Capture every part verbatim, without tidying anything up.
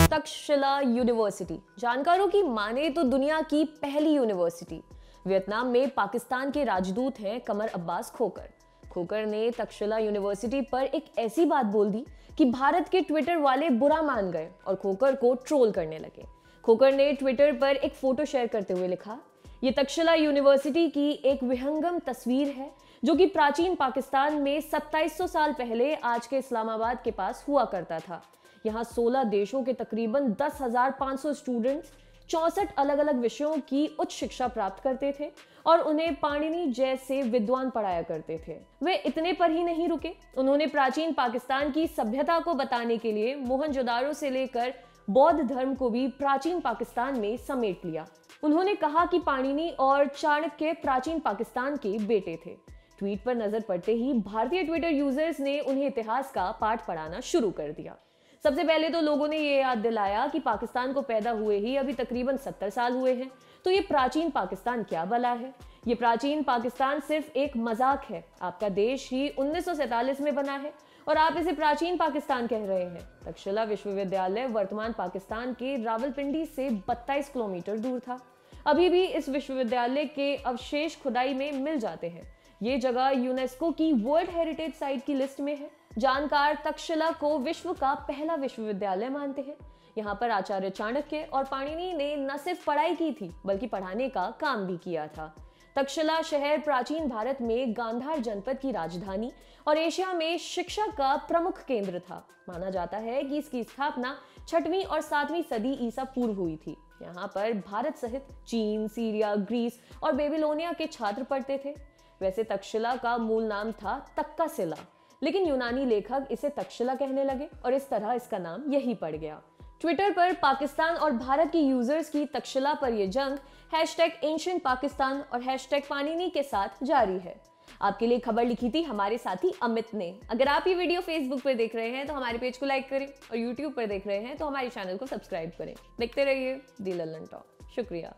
Takshashila university जानकारों की माने तो दुनिया की पहली यूनिवर्सिटी। वियतनाम में पाकिस्तान के राजदूत हैं कमर अब्बास खोकर। खोकर ने तक्षशिला यूनिवर्सिटी पर एक ऐसी बात बोल दी कि भारत के ट्विटर वाले बुरा मान गए और खोकर को ट्रोल करने लगे। खोकर ने ट्विटर पर एक फोटो शेयर करते हुए लिखा, ये तक्षशिला यूनिवर्सिटी की एक विहंगम तस्वीर है जो कि प्राचीन पाकिस्तान में सत्ताईस सौ साल पहले आज के इस्लामाबाद के पास हुआ करता था। यहाँ सोलह देशों के तकरीबन दस हजार पाँच सौ स्टूडेंट्स चौसठ अलग अलग विषयों की उच्च शिक्षा प्राप्त करते थे और उन्हें पाणिनि जैसे विद्वान पढ़ाया करते थे। वे इतने पर ही नहीं रुके, उन्होंने प्राचीन पाकिस्तान की सभ्यता को बताने के लिए मोहनजोदारो से लेकर बौद्ध धर्म को भी प्राचीन पाकिस्तान में समेट लिया। उन्होंने कहा कि पाणिनि और चाणक्य प्राचीन पाकिस्तान के बेटे थे। ट्वीट पर नजर पड़ते ही भारतीय ट्विटर यूजर्स ने उन्हें इतिहास का पाठ पढ़ाना शुरू कर दिया। सबसे पहले तो लोगों ने ये याद दिलाया कि पाकिस्तान को पैदा हुए ही अभी तकरीबन सत्तर साल हुए हैं, तो ये प्राचीन पाकिस्तान क्या भला है। ये प्राचीन पाकिस्तान सिर्फ एक मजाक है। आपका देश ही उन्नीस सौ सैंतालीस में बना है और आप इसे प्राचीन पाकिस्तान कह रहे हैं। तक्षशिला विश्वविद्यालय वर्तमान पाकिस्तान के रावलपिंडी से बत्तीस किलोमीटर दूर था। अभी भी इस विश्वविद्यालय के अवशेष खुदाई में मिल जाते हैं। ये जगह यूनेस्को की वर्ल्ड हेरिटेज साइट की लिस्ट में है। जानकार तक्षशिला को विश्व का पहला विश्वविद्यालय मानते हैं। यहाँ पर आचार्य चाणक्य और पाणिनि ने न सिर्फ पढ़ाई की थी बल्कि पढ़ाने का काम भी किया था। तक्षशिला शहर प्राचीन भारत में गांधार जनपद की राजधानी और एशिया में शिक्षा का प्रमुख केंद्र था। माना जाता है कि इसकी स्थापना छठवीं और सातवीं सदी ईसा पूर्व हुई थी। यहाँ पर भारत सहित चीन, सीरिया, ग्रीस और बेबीलोनिया के छात्र पढ़ते थे। वैसे तक्षशिला का मूल नाम था तक्काशिला, लेकिन यूनानी लेखक इसे तक्षशिला कहने लगे और इस तरह इसका नाम यही पड़ गया। ट्विटर पर पाकिस्तान और भारत की यूजर्स की तक्षशिला पर यह जंग हैशटैग एंशिएंट पाकिस्तान और हैशटैग पाणिनि के साथ जारी है। आपके लिए खबर लिखी थी हमारे साथी अमित ने। अगर आप ये वीडियो फेसबुक पर देख रहे हैं तो हमारे पेज को लाइक करें और यूट्यूब पर देख रहे हैं तो हमारे चैनल को सब्सक्राइब करें। देखते रहिए दी लल्लन टॉक। शुक्रिया।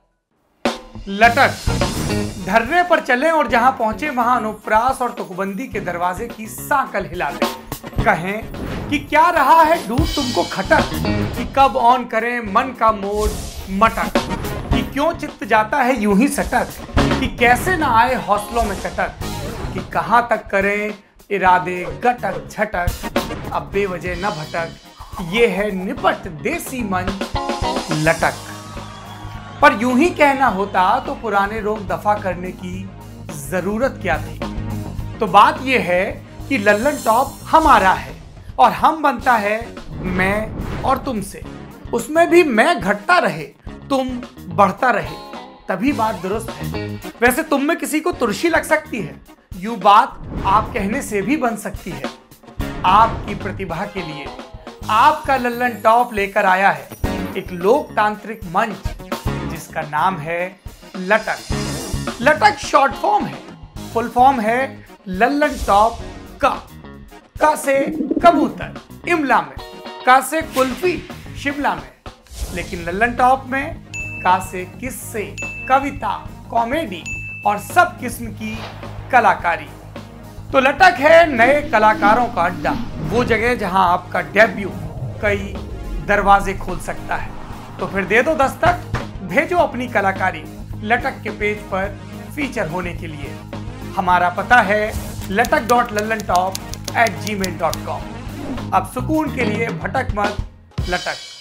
लटक धर्रे पर चलें और जहां पहुंचे वहां अनुप्रास और तुकबंदी के दरवाजे की सांकल हिला दें। कहें कि क्या रहा है ढूंढ तुमको खटक, कि कब ऑन करें मन का मोड मटक, कि क्यों चित्त जाता है यूं ही सटक, कि कैसे ना आए हौसलों में कटक, कि कहां तक करें इरादे गटक छटक, अब बेवजह न भटक, ये है निपट देसी मन लटक। पर यूं ही कहना होता तो पुराने रोग दफा करने की जरूरत क्या थी। तो बात यह है कि लल्लन टॉप हमारा है और हम बनता है मैं और तुमसे। उसमें भी मैं घटता रहे तुम बढ़ता रहे, तभी बात दुरुस्त है। वैसे तुम में किसी को तुरशी लग सकती है, यूं बात आप कहने से भी बन सकती है। आपकी प्रतिभा के लिए आपका लल्लन टॉप लेकर आया है एक लोकतांत्रिक मंच जिसका नाम है लटक। लटक शॉर्ट फॉर्म है, फुल फॉर्म है लल्लन टॉप का। का से कबूतर इमला में, का से कुल्फी शिमला में, लेकिन लल्लन टॉप में का से किस्से, कविता, कॉमेडी और सब किस्म की कलाकारी। तो लटक है नए कलाकारों का अड्डा, वो जगह जहां आपका डेब्यू कई दरवाजे खोल सकता है। तो फिर दे दो दस्तक, भेजो अपनी कलाकारी लटक के पेज पर फीचर होने के लिए। हमारा पता है लटक dot Lallantop at Gmail dot com. अब सुकून के लिए भटक मत, लटक।